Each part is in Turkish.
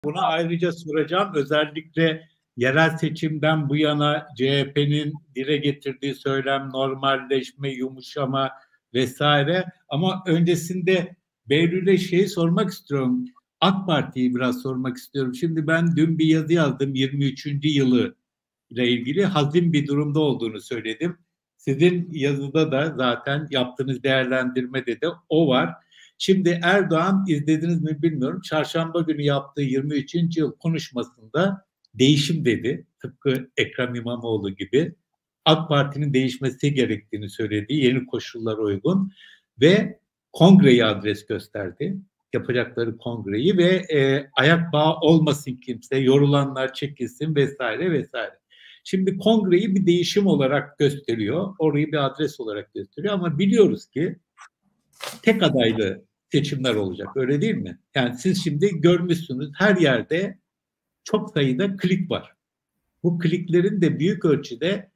Buna ayrıca soracağım. Özellikle yerel seçimden bu yana CHP'nin dile getirdiği söylem, normalleşme, yumuşama vesaire. Ama öncesinde Behlül'e şeyi sormak istiyorum. AK Parti'yi biraz sormak istiyorum. Şimdi ben dün bir yazı yazdım, 23. yılı ile ilgili hazin bir durumda olduğunu söyledim. Sizin yazıda da zaten yaptığınız değerlendirmede de o var. Şimdi Erdoğan, izlediniz mi bilmiyorum, çarşamba günü yaptığı 23. yıl konuşmasında değişim dedi. Tıpkı Ekrem İmamoğlu gibi. AK Parti'nin değişmesi gerektiğini söyledi, yeni koşullara uygun ve kongreyi adres gösterdi. Yapacakları kongreyi ve ayak bağı olmasın kimse, yorulanlar çekilsin vesaire vesaire. Şimdi kongreyi bir değişim olarak gösteriyor, orayı bir adres olarak gösteriyor ama biliyoruz ki tek adaylı seçimler olacak, öyle değil mi? Yani siz şimdi görmüşsünüz, her yerde çok sayıda klik var. Bu kliklerin de büyük ölçüde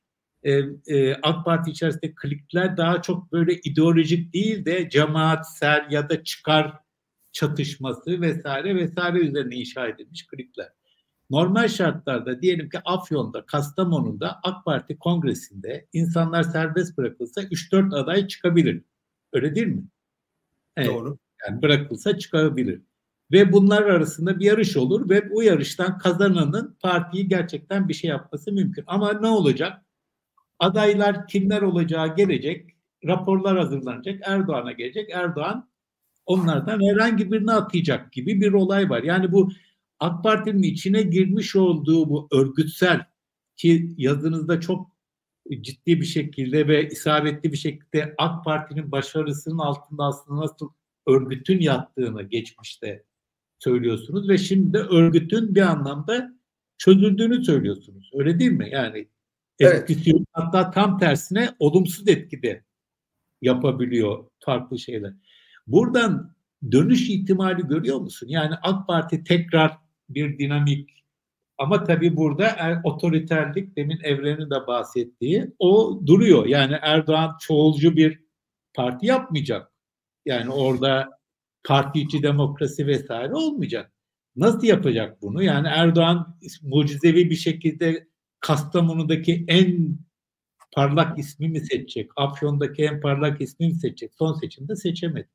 AK Parti içerisinde klikler daha çok böyle ideolojik değil de cemaatsel ya da çıkar çatışması vesaire vesaire üzerine inşa edilmiş klikler. Normal şartlarda diyelim ki Afyon'da, Kastamonu'da AK Parti kongresinde insanlar serbest bırakılsa 3-4 aday çıkabilir. Öyle değil mi? Evet. Doğru. Yani bırakılsa çıkabilir. Ve bunlar arasında bir yarış olur ve bu yarıştan kazananın partiyi gerçekten bir şey yapması mümkün. Ama ne olacak? Adaylar kimler olacağı gelecek, raporlar hazırlanacak, Erdoğan'a gelecek. Erdoğan onlardan herhangi birini atayacak gibi bir olay var. Yani bu AK Parti'nin içine girmiş olduğu bu örgütsel, ki yazınızda çok ciddi bir şekilde ve isabetli bir şekilde AK Parti'nin başarısının altında aslında nasıl örgütün yattığını geçmişte söylüyorsunuz ve şimdi de örgütün bir anlamda çözüldüğünü söylüyorsunuz. Öyle değil mi? Yani etkisi yok. Hatta tam tersine olumsuz etki de yapabiliyor farklı şeyler. Buradan dönüş ihtimali görüyor musun? Yani AK Parti tekrar bir dinamik, ama tabii burada otoriterlik, demin Evren'in de bahsettiği, o duruyor. Yani Erdoğan çoğulcu bir parti yapmayacak. Yani orada parti içi demokrasi vesaire olmayacak. Nasıl yapacak bunu? Yani Erdoğan mucizevi bir şekilde Kastamonu'daki en parlak ismi mi seçecek? Afyon'daki en parlak ismi mi seçecek? Son seçimde seçemedi.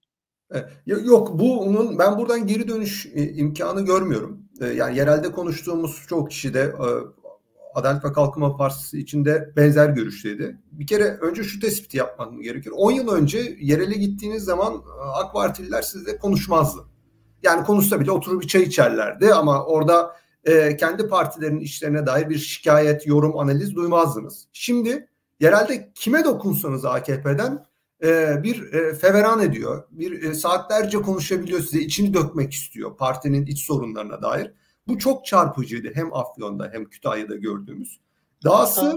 Yok, ben buradan geri dönüş imkanı görmüyorum. Yani yerelde konuştuğumuz çok kişi de Adalet ve Kalkınma Partisi içinde benzer görüşteydi. Bir kere önce şu tespiti yapmam gerekir. 10 yıl önce yerele gittiğiniz zaman AK Partililer sizle konuşmazdı. Yani konuşsa bile oturup bir çay içerlerdi ama orada kendi partilerinin işlerine dair bir şikayet, yorum, analiz duymazdınız. Şimdi yerelde kime dokunsanız AKP'den bir feveran ediyor. Bir saatlerce konuşabiliyor, size içini dökmek istiyor partinin iç sorunlarına dair. Bu çok çarpıcıydı hem Afyon'da hem Kütahya'da gördüğümüz. Dahası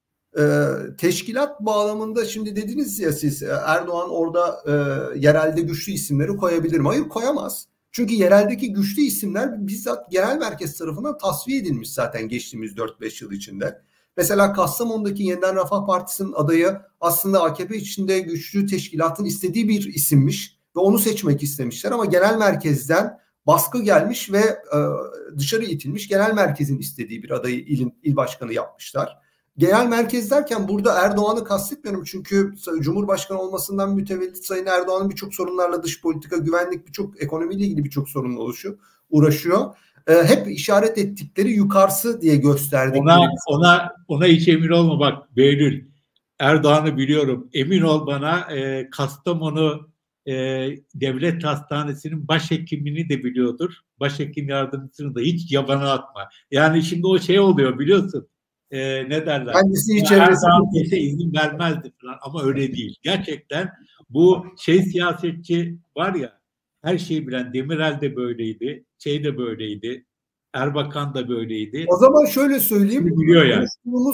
teşkilat bağlamında şimdi dediniz ya siz, Erdoğan orada yerelde güçlü isimleri koyabilir mi? Hayır, koyamaz. Çünkü yereldeki güçlü isimler bizzat genel merkez tarafından tasfiye edilmiş zaten geçtiğimiz 4-5 yıl içinde. Mesela Kastamonu'daki Yeniden Refah Partisi'nin adayı aslında AKP içinde güçlü teşkilatın istediği bir isimmiş ve onu seçmek istemişler ama genel merkezden baskı gelmiş ve dışarı itilmiş, genel merkezin istediği bir adayı il başkanı yapmışlar. Genel merkez derken burada Erdoğan'ı kastetmiyorum çünkü Cumhurbaşkanı olmasından mütevellit Sayın Erdoğan'ın birçok sorunlarla, dış politika, güvenlik, birçok ekonomiyle ilgili birçok sorunla uğraşıyor. Hep işaret ettikleri yukarısı diye gösterdik. Ona hiç emin olma, bak Behlül. Erdoğan'ı biliyorum. Emin ol bana, Kastamonu Devlet Hastanesi'nin başhekimini de biliyordur. Başhekim yardımcısını da hiç yabana atma. Yani şimdi o şey oluyor biliyorsun. Ne derler? Erdoğan dese izin vermezdi falan ama öyle değil. Gerçekten bu siyasetçi var ya, her şeyi bilen, Demirel de böyleydi, şey de böyleydi, Erbakan da böyleydi. O zaman şöyle söyleyeyim. Biliyor yani.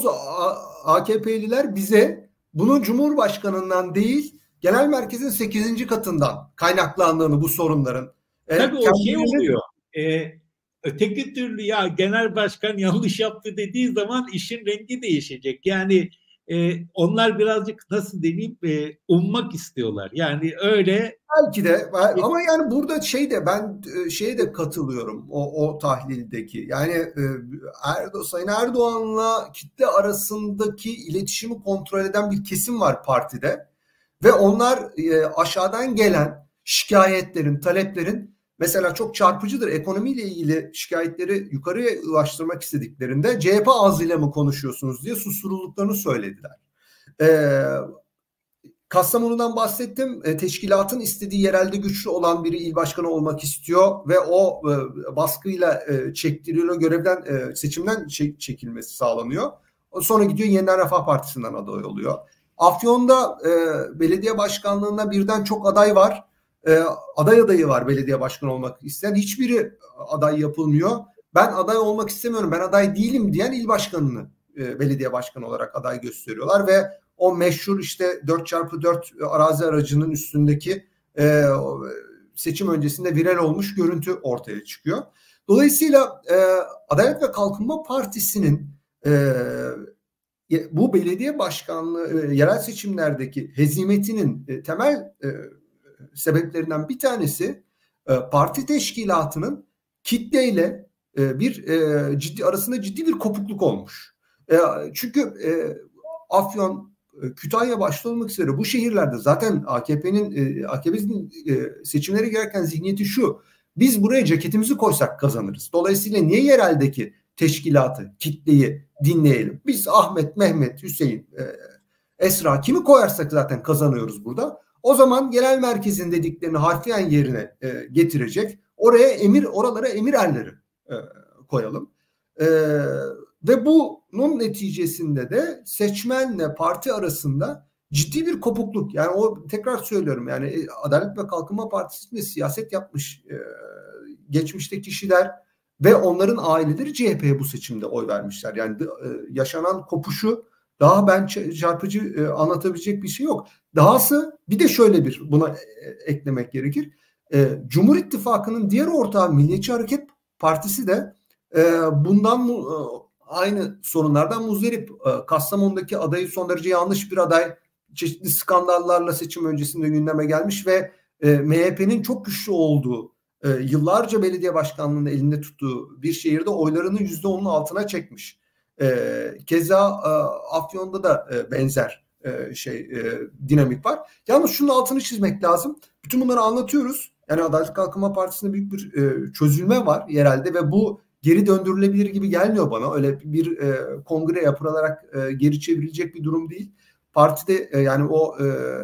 AKP'liler bize bunun Cumhurbaşkanı'ndan değil, genel merkezin 8. katından kaynaklandığını, bu sorunların. Tabii o şey oluyor. Öteki türlü ya genel başkan yanlış yaptı dediği zaman işin rengi değişecek. Yani onlar birazcık nasıl diyeyim ummak istiyorlar. Yani öyle. Belki de ama yani burada ben şeye de katılıyorum o tahlildeki. Yani Sayın Erdoğan'la kitle arasındaki iletişimi kontrol eden bir kesim var partide ve onlar aşağıdan gelen şikayetlerin, taleplerin mesela çok çarpıcıdır. Ekonomiyle ilgili şikayetleri yukarıya ulaştırmak istediklerinde CHP ağzıyla mı konuşuyorsunuz diye susturulduklarını söylediler. Kastamonu'dan bahsettim. Teşkilatın istediği yerelde güçlü olan biri il başkanı olmak istiyor ve o baskıyla çektiriliyor. Görevden seçimden çekilmesi sağlanıyor. Sonra gidiyor Yeniden Refah Partisi'nden aday oluyor. Afyon'da belediye başkanlığına birden çok aday var. Aday adayı var belediye başkanı olmak isteyen. Hiçbiri aday yapılmıyor. Ben aday olmak istemiyorum, ben aday değilim diyen il başkanını belediye başkanı olarak aday gösteriyorlar ve o meşhur işte 4x4 arazi aracının üstündeki seçim öncesinde viral olmuş görüntü ortaya çıkıyor. Dolayısıyla Adalet ve Kalkınma Partisi'nin bu belediye başkanlığı yerel seçimlerdeki hezimetinin temel sebeplerinden bir tanesi parti teşkilatının kitleyle arasında ciddi bir kopukluk olmuş. Çünkü Afyon, Kütahya başta olmak üzere bu şehirlerde zaten AKP'nin seçimlere girerken zihniyeti şu: biz buraya ceketimizi koysak kazanırız. Dolayısıyla niye yereldeki teşkilatı, kitleyi dinleyelim? Biz Ahmet, Mehmet, Hüseyin, Esra kimi koyarsak zaten kazanıyoruz burada. O zaman genel merkezin dediklerini harfiyen yerine getirecek. Oralara emir erleri koyalım. Ve bunun neticesinde de seçmenle parti arasında ciddi bir kopukluk. Yani tekrar söylüyorum, yani Adalet ve Kalkınma Partisi'nde siyaset yapmış geçmişte kişiler ve onların aileleri CHP'ye bu seçimde oy vermişler. Yani yaşanan kopuşu daha çarpıcı anlatabilecek bir şey yok. Dahası bir de şöyle buna eklemek gerekir. Cumhur İttifakı'nın diğer ortağı Milliyetçi Hareket Partisi de bundan aynı sorunlardan muzdarip. Kastamonu'daki adayı son derece yanlış bir aday, çeşitli skandallarla seçim öncesinde gündeme gelmiş ve MHP'nin çok güçlü olduğu, yıllarca belediye başkanlığını elinde tuttuğu bir şehirde oylarını %10'un altına çekmiş. Keza Afyon'da da benzer dinamik var. Yalnız şunun altını çizmek lazım. Bütün bunları anlatıyoruz. Yani Adalet Kalkınma Partisi'nde büyük bir çözülme var yerelde ve bu geri döndürülebilir gibi gelmiyor bana. Öyle bir kongre yapılarak geri çevrilecek bir durum değil. Partide yani o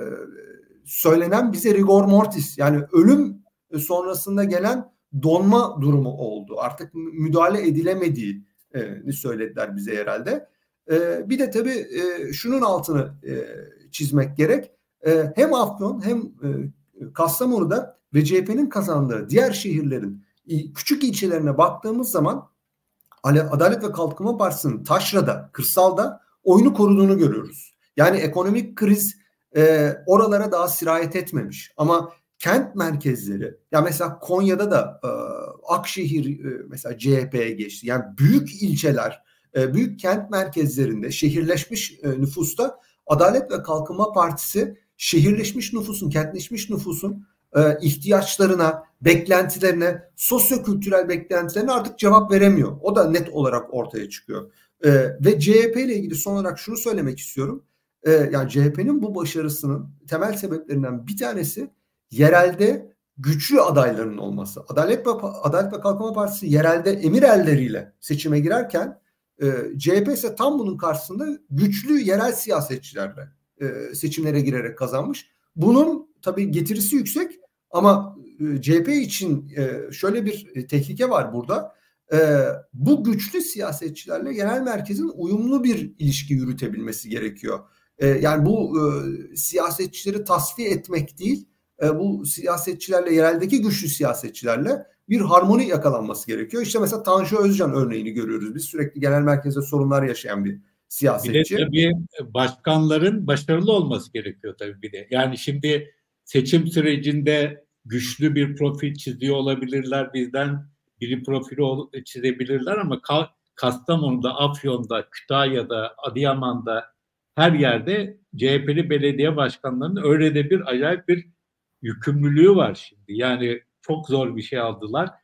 söylenen bize rigor mortis, yani ölüm sonrasında gelen donma durumu oldu. Artık müdahale edilemediği söylediler bize herhalde. Bir de tabii şunun altını çizmek gerek. Hem Afyon hem Kastamonu'da ve CHP'nin kazandığı diğer şehirlerin küçük ilçelerine baktığımız zaman Adalet ve Kalkınma Partisi'nin taşrada, kırsalda oyunu koruduğunu görüyoruz. Yani ekonomik kriz oralara daha sirayet etmemiş. Ama kent merkezleri, ya mesela Konya'da da Akşehir mesela CHP'ye geçti. Yani büyük ilçeler, büyük kent merkezlerinde şehirleşmiş nüfusta Adalet ve Kalkınma Partisi şehirleşmiş nüfusun, kentleşmiş nüfusun ihtiyaçlarına, beklentilerine, sosyokültürel beklentilerine artık cevap veremiyor. O da net olarak ortaya çıkıyor. Ve CHP ile ilgili son olarak şunu söylemek istiyorum. Yani CHP'nin bu başarısının temel sebeplerinden bir tanesi yerelde güçlü adaylarının olması. Adalet ve Kalkınma Partisi yerelde emir erleriyle seçime girerken CHP ise tam bunun karşısında güçlü yerel siyasetçilerle seçimlere girerek kazanmış. Bunun tabii getirisi yüksek ama CHP için şöyle bir tehlike var burada. Bu güçlü siyasetçilerle genel merkezin uyumlu bir ilişki yürütebilmesi gerekiyor. Yani bu siyasetçileri tasfiye etmek değil, bu siyasetçilerle, yereldeki güçlü siyasetçilerle bir harmoni yakalanması gerekiyor. İşte mesela Tanju Özcan örneğini görüyoruz. Biz sürekli genel merkezde sorunlar yaşayan bir siyasetçi. Bir de tabii başkanların başarılı olması gerekiyor tabii bir de. Yani şimdi seçim sürecinde güçlü bir profil çiziyor olabilirler, bizden biri profili çizebilirler ama Kastamonu'da, Afyon'da, Kütahya'da, Adıyaman'da her yerde CHP'li belediye başkanlarının öyle de bir acayip bir yükümlülüğü var şimdi. Yani çok zor bir şey aldılar.